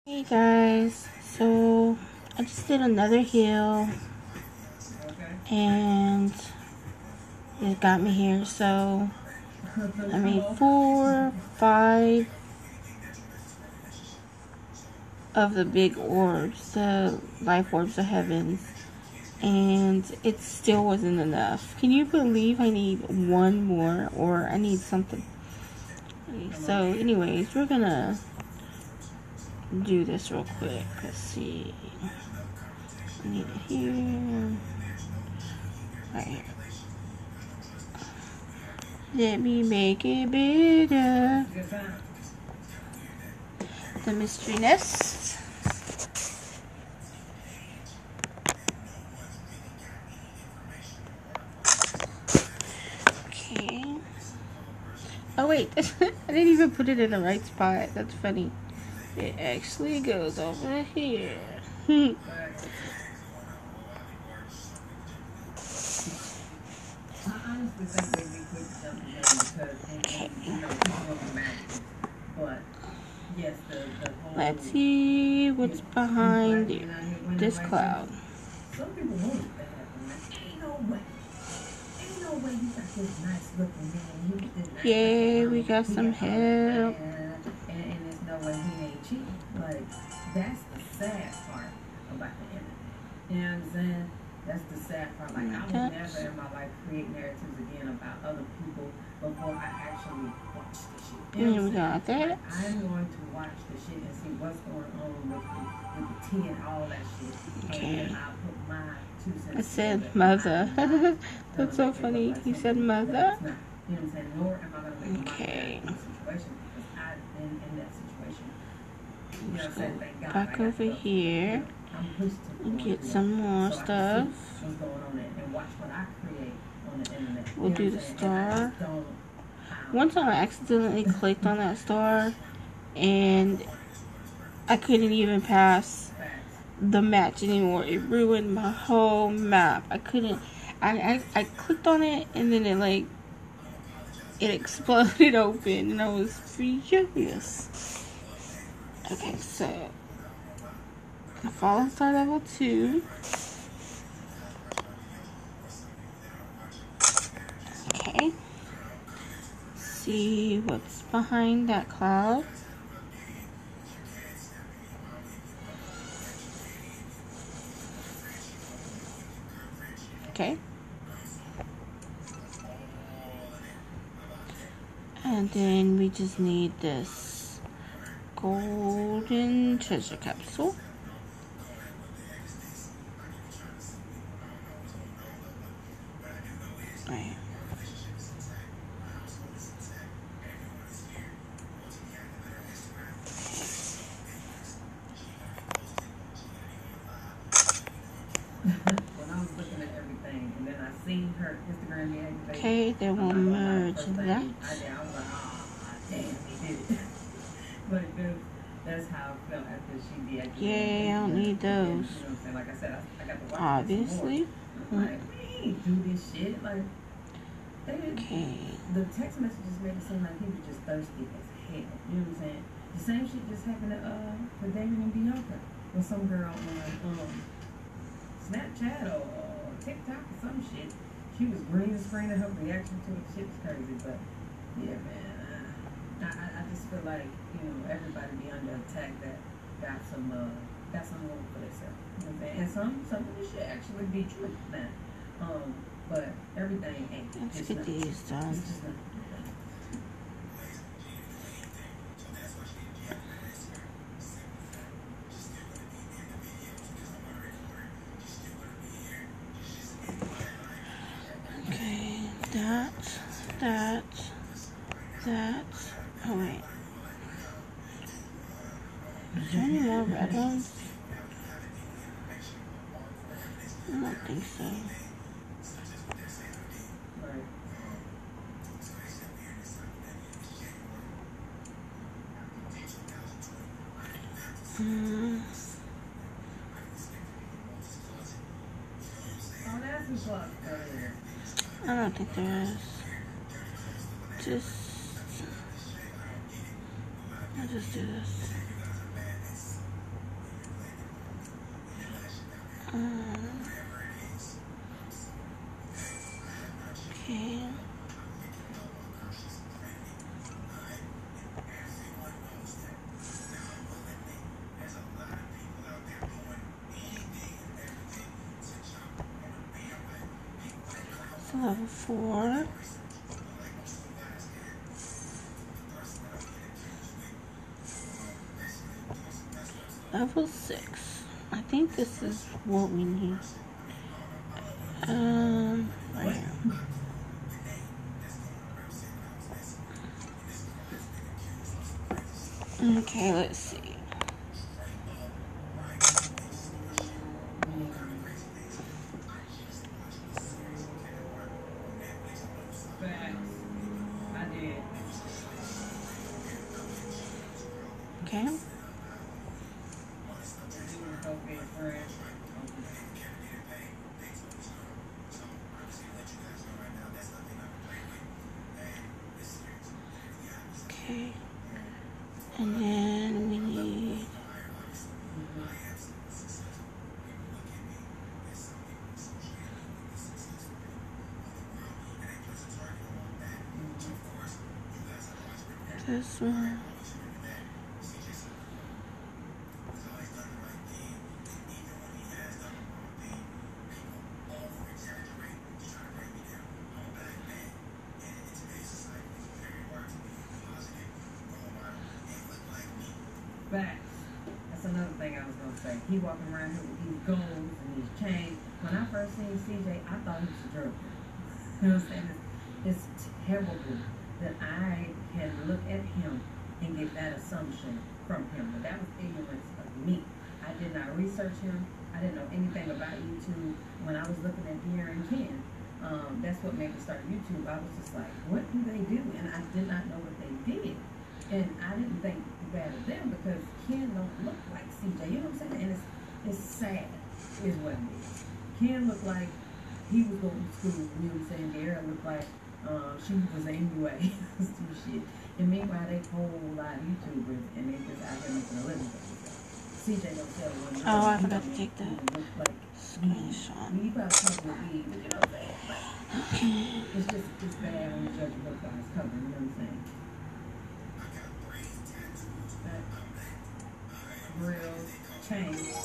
Hey guys, so I just did another haul and it got me here. So I made 5 of the big orbs, the life orbs of heavens, and it still wasn't enough. Can you believe I need one more, or I need something? So anyways, we're gonna do this real quick. Let's see. I need it here. Right here. Let me make it bigger. The mystery nest. Okay. Oh wait, I didn't even put it in the right spot. That's funny. It actually goes over here. Let's see what's behind this cloud. Yay, we got some help. And there's no way he ain't cheating. Like, that's the sad part about the internet. You know what I'm saying? That's the sad part. Like, I would never in my life create narratives again about other people before I actually watch the shit. You know what I'm saying? Like, I'm going to watch the shit and see what's going on with the tea and all that shit. Okay. And then I'll put my 2 cents I said mother. That's so funny. He said mother. You know what I'm saying? Nor am I going to make Okay. my situation because I've been in that situation. You know what I'm saying? Thank God. Back over here and get some more stuff. We'll do the star. One time I accidentally clicked on that star and I couldn't even pass the match anymore. It ruined my whole map. I couldn't. I clicked on it and then it exploded open and I was furious. Okay, so Fallen Star level 2. Okay. See what's behind that cloud. Okay. And then we just need this golden treasure capsule. Right. Okay, then we'll merge that. Yay, I don't need those. Obviously. Okay. The text messages made it seem like he was just thirsty as hell. You know what I'm saying? The same shit just happened to Damon and Bianca with some girl on Snapchat or TikTok or some shit. She was green screening her reaction to it. Shit was crazy, but yeah, man. I just feel like, you know, everybody be under attack that got some room for themselves. You know what I'm saying? And some of this shit actually be true, man. But everything ain't. Let's get these done. Okay, that. Oh wait. Is there any more red ones? I don't think so. I don't think there is. I'll just do this. Okay. So level 4. Level 6. I think this is what we need. Right here. Okay, let's see. Okay. Okay. And then we need this one. Facts. That's another thing I was gonna say. He walking around here with these goals and these chains. When I first seen CJ, I thought he was a jerk. You know what I'm saying? It's terrible that I can look at him and get that assumption from him. But that was ignorance of me. I did not research him. I didn't know anything about YouTube. When I was looking at De'Aaron and Ken, that's what made me start YouTube. I was just like, what do they do? And I did not know what they did. And I didn't think bad of them because Ken don't look like CJ. You know what I'm saying? And it's sad, is what it is. Ken looked like he was going to school. You know what I'm saying? De'Aaron looked like she was an MUA. Some shit. And meanwhile, they whole lot of YouTubers and they just out here making a living. CJ don't tell one. Oh, I forgot to take that screenshot. You probably talk with me, but you know what I'm saying? Like, it's bad when you judge a book by its cover. You know what I'm saying? Grills, chains.